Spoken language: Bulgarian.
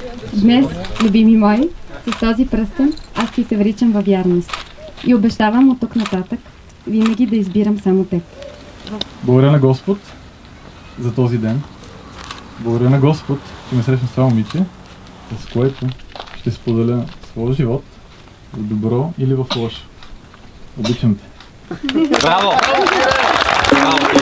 Днес, любими мои, с този пръстен аз ти се вричам във вярност. И обещавам от тук нататък винаги да избирам само теб. Благодаря на Господ за този ден. Благодаря на Господ, че ме срещна с това момиче, с което ще споделя своя живот в добро или в лошо. Обичам те. Браво! Браво!